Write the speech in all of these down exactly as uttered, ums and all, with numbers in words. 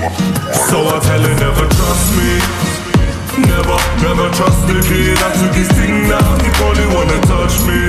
So I tell her never trust me. Never, never trust the kid. I took his thing now, he probably wanna touch me.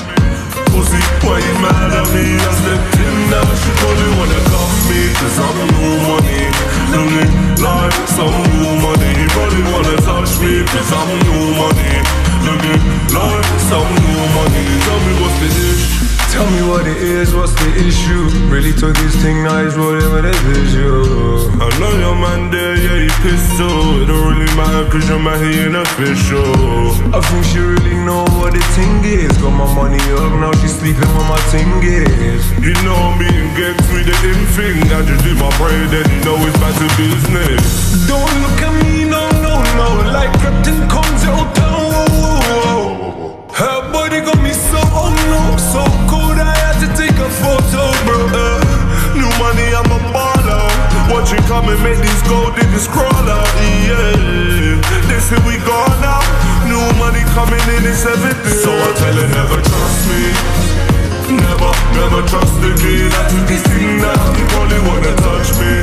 Pussy, why you mad at me? I stepped in now, she probably wanna cuff me. Cause I'm new money, looking like some new money. He probably wanna touch me. Cause I'm new money, looking like some new money. Tell me what's the issue? Tell me what it is, what's the issue? Really took this thing, now he's rolling with a visual. I know your man there, yeah, he pissed too. It don't really matter cause your man, he ain't official. I think she really know what the thing is. Got my money up, now she's sleeping with my ting is. You know me and gets me the in thing. I just do my prayer, then you know it's back to business. Don't look at me, no, no, no. Like Captain comes out town, whoa, whoa, whoa. Her body got me so, oh no, so cold I had to take a photo, bro. uh, New money, I'm a baller. Watch you come and make these gold niggas crawl out, yeah. They say we gone now. New money coming in, it's everything. So I tell her never trust me. Never, never trust the kid. I took his thing now, he probably wanna touch me.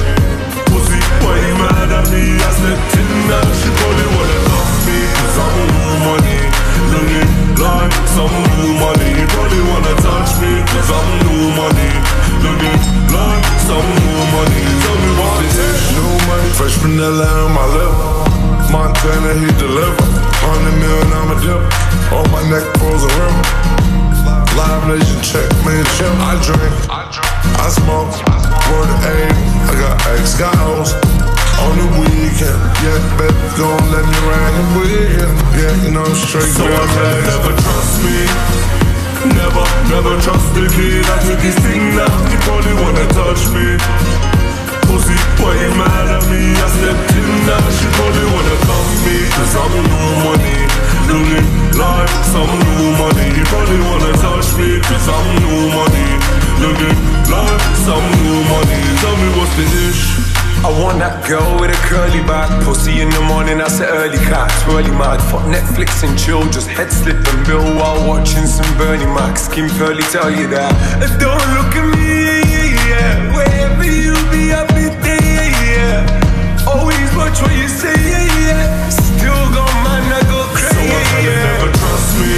Pussy, why you mad at me? I stepped in now, she probably wanna cuff me. Cause I'm new money, looking like some new money. He probably wanna touch me. Cause I'm new money, looking like some new money. Tell me what it is. New money, fresh vanilla on my lip. Montana, he deliver. Hundred million, I'm a dip. On my neck, frozen river. Live nation, check me and chill. I drink, I smoke. Word to aim, I got X, got O's. On the weekend, yeah, baby, gon' let me ride the weekend. Yeah, you know, straight. So I tell her never trust me. Never, never trust the kid. I took his thing now, he probably wanna touch me. Pussy, why you mad at me? I stepped in now, she probably wanna cuff me. Cause I'm new money, looking like some new money. He probably wanna touch me. Cause I'm new money, looking like some new money. Tell me what's the issue? I want that girl with a curly back. Pussy in the morning, that's an early cat. Twirly mad, fuck Netflix and chill. Just head slip and bill while watching some Bernie Mac. Skin pearly, tell you that. Don't look at me, yeah. Wherever you be, I'll be there, yeah. Always watch what you say, yeah, yeah. Still got man, I go crazy, so I tell her never trust me.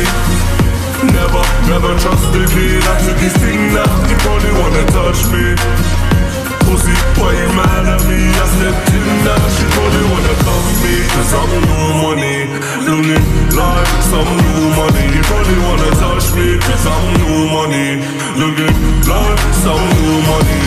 Never, never trust the kid. I took his thing now, he probably wanna touch me. Pussy, why you mad at me? I stepped in now, she probably wanna cuff me. Cause I'm new money, looking like some new money. He probably wanna touch me. Cause I'm new money, looking like some new money.